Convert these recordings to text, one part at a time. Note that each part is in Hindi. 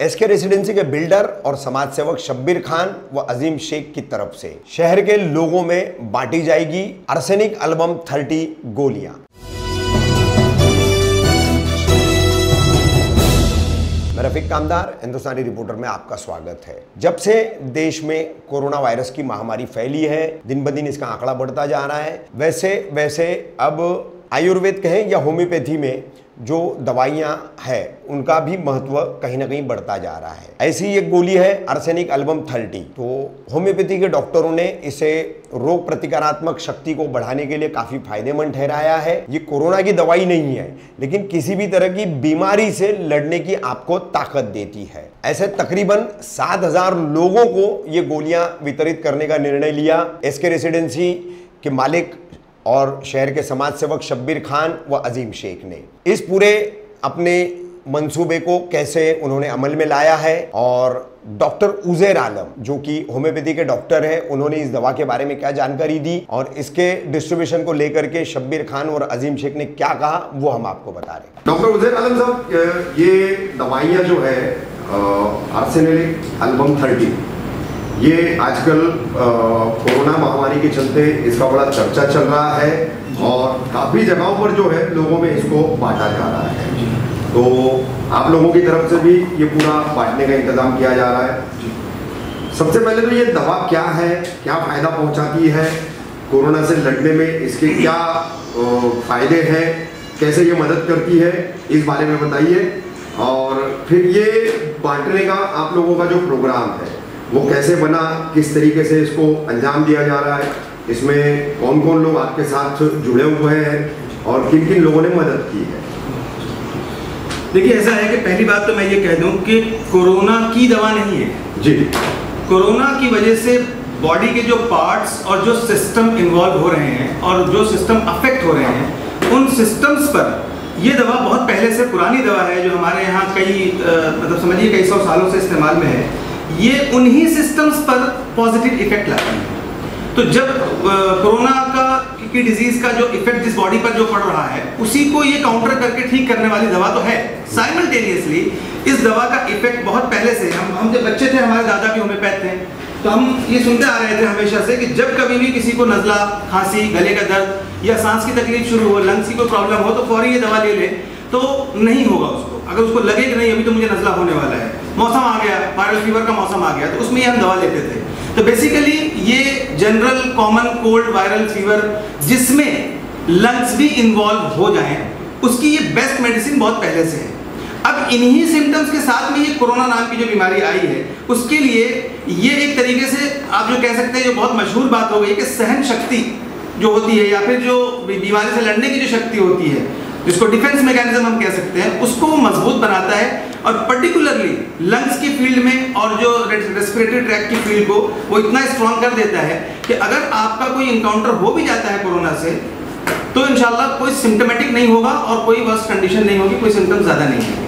एसके रेसिडेंसी के बिल्डर और समाज सेवक शब्बीर खान व अजीम शेख की तरफ से शहर के लोगों में बांटी जाएगी आर्सेनिक एल्बम 30 गोलियां। मैं रफीक कामदार, हिंदुस्तानी रिपोर्टर में आपका स्वागत है। जब से देश में कोरोना वायरस की महामारी फैली है, दिन ब दिन इसका आंकड़ा बढ़ता जा रहा है। वैसे वैसे अब आयुर्वेद कहें या होम्योपैथी में जो दवाइयां हैं उनका भी महत्व कहीं ना कहीं बढ़ता जा रहा है। ऐसी एक गोली है आर्सेनिक एल्बम 30। तो होम्योपैथी के डॉक्टरों ने इसे रोग प्रतिकारात्मक शक्ति को बढ़ाने के लिए काफी फायदेमंद ठहराया है। ये कोरोना की दवाई नहीं है, लेकिन किसी भी तरह की बीमारी से लड़ने की आपको ताकत देती है। ऐसे तकरीबन 7000 लोगों को ये गोलियां वितरित करने का निर्णय लिया एसके रेसिडेंसी के मालिक और शहर के समाज सेवक शब्बीर खान व अजीम शेख ने। इस पूरे अपने मंसूबे को कैसे उन्होंने अमल में लाया है और डॉक्टर उजैर आलम जो कि होम्योपैथी के डॉक्टर हैं, उन्होंने इस दवा के बारे में क्या जानकारी दी और इसके डिस्ट्रीब्यूशन को लेकर के शब्बीर खान और अजीम शेख ने क्या कहा, वो हम आपको बता रहे हैं। डॉक्टर उजैर आलम साहब, ये दवाइयाँ जो है आर्सेनिक एल्बम 30, ये आजकल कोरोना महामारी के चलते इसका बड़ा चर्चा चल रहा है और काफ़ी जगहों पर जो है लोगों में इसको बांटा जा रहा है। तो आप लोगों की तरफ से भी ये पूरा बांटने का इंतजाम किया जा रहा है। सबसे पहले तो ये दवा क्या है, क्या फ़ायदा पहुंचाती है, कोरोना से लड़ने में इसके क्या फ़ायदे हैं, कैसे ये मदद करती है, इस बारे में बताइए। और फिर ये बांटने का आप लोगों का जो प्रोग्राम है वो कैसे बना, किस तरीके से इसको अंजाम दिया जा रहा है, इसमें कौन कौन लोग आपके साथ जुड़े हुए हैं और किन किन लोगों ने मदद की है। देखिए, ऐसा है कि पहली बात तो मैं ये कह दूं कि कोरोना की दवा नहीं है जी। कोरोना की वजह से बॉडी के जो पार्ट्स और जो सिस्टम इन्वॉल्व हो रहे हैं और जो सिस्टम अफेक्ट हो रहे हैं, उन सिस्टम्स पर ये दवा बहुत पहले से पुरानी दवा है जो हमारे यहाँ कई मतलब समझिए कई सौ सालों से इस्तेमाल में है। ये उन्हीं सिस्टम्स पर पॉजिटिव इफेक्ट लाती है। तो जब कोरोना की डिजीज का जो इफेक्ट जिस बॉडी पर जो पड़ रहा है, उसी को ये काउंटर करके ठीक करने वाली दवा तो है। साइमल्टेनियसली इस दवा का इफेक्ट बहुत पहले से, हम जब बच्चे थे, हमारे दादा भी होम्योपैथ थे, तो हम ये सुनते आ रहे थे हमेशा से कि जब कभी भी किसी को नज़ला, खांसी, गले का दर्द या सांस की तकलीफ शुरू हो, लंग्स की कोई प्रॉब्लम हो, तो फौरी ये दवा ले ले तो नहीं होगा उसको। अगर उसको लगे कि नहीं अभी तो मुझे नज़ला होने वाला है, मौसम आ गया, वायरल फीवर का मौसम आ गया, तो उसमें हम दवा लेते थे। तो बेसिकली ये general common cold viral fever जिसमें लंग्स भी इन्वॉल्व हो जाएं, उसकी ये बेस्ट मेडिसिन बहुत पहले से है। अब इन्हीं सिम्टम्स के साथ में ये कोरोना नाम की जो बीमारी आई है, उसके लिए ये एक तरीके से आप जो कह सकते हैं, जो बहुत मशहूर बात हो गई कि सहन शक्ति जो होती है या फिर जो बीमारी से लड़ने की जो शक्ति होती है, जिसको डिफेंस मैकेनिज्म हम कह सकते हैं, उसको मजबूत बनाता है और पर्टिकुलरली लंग्स की फील्ड में और जो रेस्पिरेटरी ट्रैक्ट की फील्ड को वो इतना स्ट्रॉन्ग कर देता है कि अगर आपका कोई इनकाउंटर हो भी जाता है कोरोना से, तो इंशाल्लाह कोई सिम्टोमेटिक नहीं होगा और कोई वर्स्ट कंडीशन नहीं होगी, कोई सिम्टम ज़्यादा नहीं होंगे।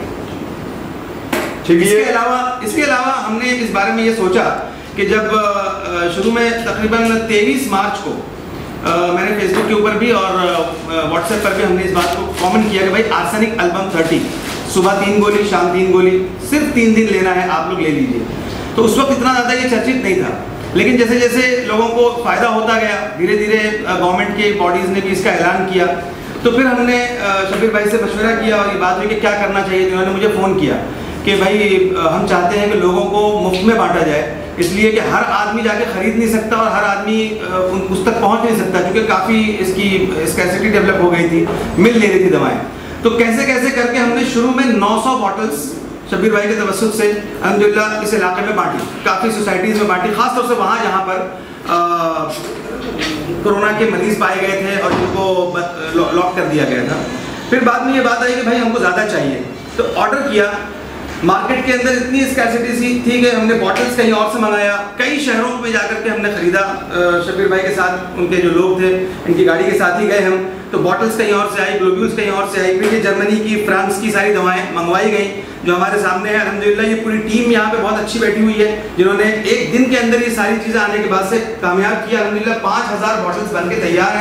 इसके अलावा हमने इस बारे में ये सोचा कि जब शुरू में तकरीबन 23 मार्च को मैंने फेसबुक के ऊपर भी और व्हाट्सएप पर भी हमने इस बात को कमेंट किया कि भाई आर्सेनिक एल्बम 30, सुबह 3 गोली, शाम 3 गोली, सिर्फ 3 दिन लेना है, आप लोग ले लीजिए। तो उस वक्त इतना ज़्यादा ये चर्चित नहीं था, लेकिन जैसे जैसे लोगों को फ़ायदा होता गया, धीरे धीरे गवर्नमेंट के बॉडीज़ ने भी इसका ऐलान किया। तो फिर हमने शब्बीर भाई से मशवरा किया और ये बात हुई कि क्या करना चाहिए। उन्होंने मुझे फ़ोन किया कि भाई हम चाहते हैं कि लोगों को मुफ्त में बांटा जाए, इसलिए कि हर आदमी जाके खरीद नहीं सकता और हर आदमी उस तक पहुंच नहीं सकता, क्योंकि काफ़ी इसकी स्कैर्सिटी डेवलप हो गई थी, मिल नहीं रही थी दवाएं। तो कैसे कैसे करके हमने शुरू में 900 बॉटल्स शब्बीर भाई के तवस्सुत से अल्हम्दुलिल्लाह इस इलाके में बांटी, काफ़ी सोसाइटीज़ में बांटी, खासतौर से वहाँ जहाँ पर कोरोना के मरीज पाए गए थे और जिनको लॉक कर दिया गया था। फिर बाद में ये बात आई कि भाई हमको ज़्यादा चाहिए, तो ऑर्डर किया। मार्केट के अंदर इतनी स्कैर्सिटी थी कि हमने बॉटल्स कहीं और से मंगाया, कई शहरों में जाकर के हमने खरीदा। शब्बीर भाई के साथ उनके जो लोग थे, इनकी गाड़ी के साथ ही गए हम, तो बॉटल्स कहीं और से आई, ग्लोब्यूल्स कहीं और से आई, फिर ये जर्मनी की, फ्रांस की सारी दवाएं मंगवाई गई जो हमारे सामने है। अल्हम्दुलिल्लाह ये पूरी टीम यहाँ पे बहुत अच्छी बैठी हुई है, जिन्होंने एक दिन के अंदर ये सारी चीज़ें आने के बाद से कामयाब किया। अल्हम्दुलिल्लाह 5000 बॉटल्स बन के तैयार हैं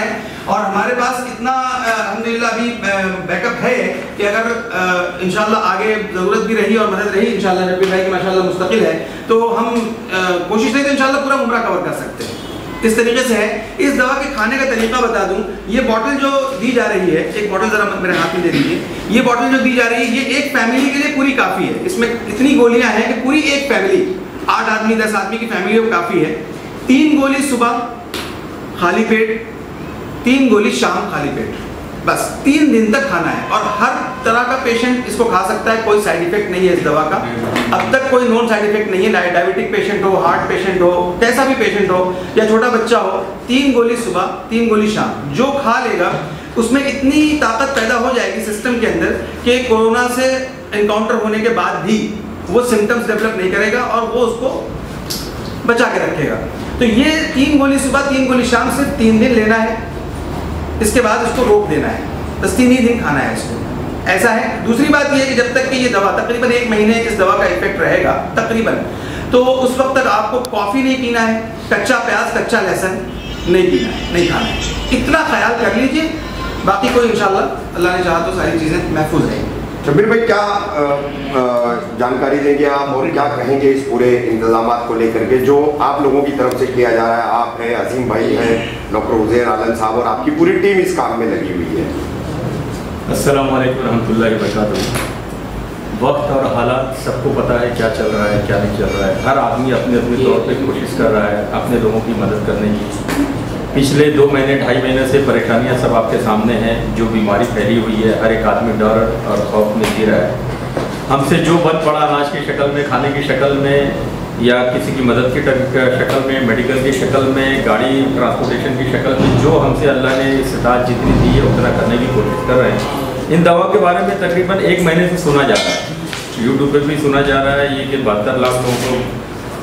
और हमारे पास इतना अल्हम्दुलिल्लाह अभी बैकअप है कि अगर इंशाल्लाह आगे ज़रूरत भी रही और मदद रही इंशाल्लाह, नबी भाई की माशाल्लाह मुस्तकिल है, तो हम कोशिश करें तो इंशाल्लाह पूरा उम्रा कवर कर सकते हैं। इस तरीके से है। इस दवा के खाने का तरीका बता दूं, ये बॉटल जो दी जा रही है, एक बॉटल ज़रा मेरे हाथ में दे दीजिए, ये बॉटल जो दी जा रही है ये एक फैमिली के लिए पूरी काफ़ी है। इसमें इतनी गोलियां हैं कि पूरी एक फैमिली, 8 आदमी 10 आदमी की फैमिली को काफ़ी है। 3 गोली सुबह खाली पेट, 3 गोली शाम खाली पेट, बस 3 दिन तक खाना है। और हर तरह का पेशेंट इसको खा सकता है, कोई साइड इफेक्ट नहीं है इस दवा का। अब तक कोई नॉन साइड इफेक्ट नहीं है, डायबिटिक पेशेंट हो, हार्ट पेशेंट हो, कैसा भी पेशेंट हो या छोटा बच्चा हो, 3 गोली सुबह 3 गोली शाम जो खा लेगा उसमें इतनी ताकत पैदा हो जाएगी सिस्टम के अंदर कि कोरोना से एनकाउंटर होने के बाद भी वो सिम्टम्स डेवलप नहीं करेगा और वो उसको बचा के रखेगा। तो ये 3 गोली सुबह 3 गोली शाम सिर्फ 3 दिन लेना है, इसके बाद इसको रोक देना है, बस 3 ही दिन खाना है इसको, ऐसा है। दूसरी बात यह है कि जब तक कि ये दवा तकरीबन 1 महीने इस दवा का इफेक्ट रहेगा तकरीबन, तो उस वक्त तक आपको कॉफ़ी नहीं पीना है, कच्चा प्याज कच्चा लहसुन नहीं पीना है, नहीं खाना है, इतना ख्याल कर लीजिए। बाकी कोई इंशाल्लाह अल्लाह ने चाहा तो सारी चीज़ें महफूज रहेंगी। शब्बीर भाई क्या जानकारी देंगे आप और क्या कहेंगे इस पूरे इंतजाम को लेकर के जो आप लोगों की तरफ से किया जा रहा है? आप हैं, अजीम भाई हैं, डॉक्टर उज़ैर आलम साहब और आपकी पूरी टीम इस काम में लगी हुई है। अस्सलाम वालेकुम रहमतुल्लाहि व बरकातहू। वक्त और हालात सबको पता है क्या चल रहा है क्या नहीं चल रहा है। हर आदमी अपने अपने तौर पे कोशिश कर रहा है अपने लोगों की मदद करने की। पिछले 2 महीने 2.5 महीने से परेशानियां सब आपके सामने हैं। जो बीमारी फैली हुई है, हर एक आदमी डर और खौफ में जी रहा है। हमसे जो बन पड़ा अनाज की शक्ल में, खाने की शक्ल में, या किसी की मदद की शक्ल में, मेडिकल की शक्ल में, गाड़ी ट्रांसपोर्टेशन की शक्ल में, जो हमसे अल्लाह ने इस्तात जितनी दी है उतना करने की कोशिश कर रहे हैं। इन दवा के बारे में तकरीबन 1 महीने से सुना जा रहा है, यूट्यूब पर भी सुना जा रहा है ये कि 72 लाख लोगों को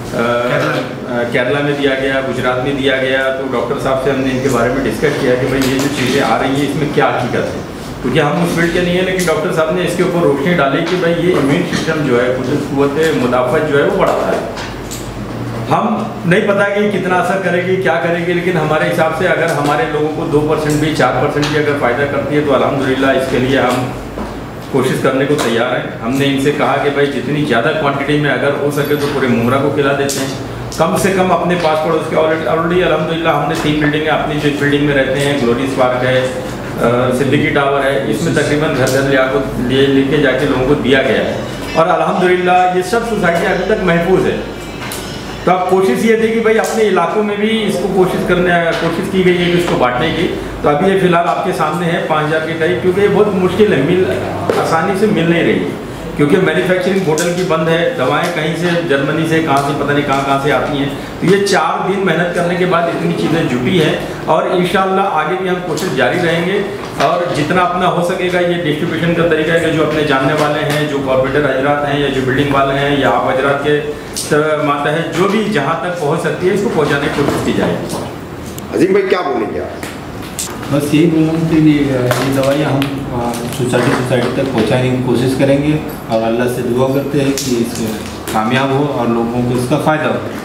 केरला में दिया गया, गुजरात में दिया गया। तो डॉक्टर साहब से हमने इनके बारे में डिस्कस किया कि भाई ये जो चीज़ें आ रही हैं इसमें क्या हकीकत है, क्योंकि हम उस फील्ड के नहीं है, लेकिन डॉक्टर साहब ने इसके ऊपर रोशनी डाली कि भाई ये इम्यून सिस्टम जो है, कुव्वत मुदाफ़त जो है वो बढ़ाता है। हम नहीं पता कि कितना असर करेगी क्या करेगी, लेकिन हमारे हिसाब से अगर हमारे लोगों को 2% भी 4% भी अगर फ़ायदा करती है तो अल्हम्दुलिल्लाह इसके लिए हम कोशिश करने को तैयार हैं। हमने इनसे कहा कि भाई जितनी ज़्यादा क्वांटिटी में अगर हो सके तो पूरे मुमरा को खिला देते हैं, कम से कम अपने पास पड़ोस के। ऑलरेडी अल्हम्दुलिल्लाह हमने 3 बिल्डिंगें अपनी जो बिल्डिंग में रहते हैं, ग्लोरीज पार्क है, सिद्दीकी टावर है, इसमें तकरीबन घर लेके जाके लोगों को दिया गया है। और अल्हम्दुलिल्लाह ये सब सोसाइटियाँ अभी तक महफूज है। तो अब कोशिश ये थी कि भाई अपने इलाकों में भी इसको कोशिश की गई है कि इसको बांटने की। तो अभी ये फ़िलहाल आपके सामने है 5000 के करीब, क्योंकि ये बहुत मुश्किल है, आसानी से मिल नहीं रही, क्योंकि मैन्युफैक्चरिंग बोतल की बंद है। दवाएं कहीं से जर्मनी से कहाँ से पता नहीं कहाँ से आती हैं। तो ये 4 दिन मेहनत करने के बाद इतनी चीज़ें जुटी हैं और इंशाअल्लाह आगे भी हम कोशिश जारी रहेंगे और जितना अपना हो सकेगा ये डिस्ट्रीब्यूशन का तरीका है कि जो अपने जानने वाले हैं, जो कॉर्पोरेटर हजरात हैं या जो बिल्डिंग वाले हैं या आप हजरात के माता है, जो भी जहाँ तक पहुँच सकती है इसको पहुँचाने की कोशिश की जाएगी। अजीम भाई क्या बोलेंगे आप? बस यही बोलूँ कि ये दवाइयाँ हम सोसाइटी तक पहुँचाने की कोशिश करेंगे और अल्लाह से दुआ करते हैं कि इससे कामयाब हो और लोगों को इसका फ़ायदा हो।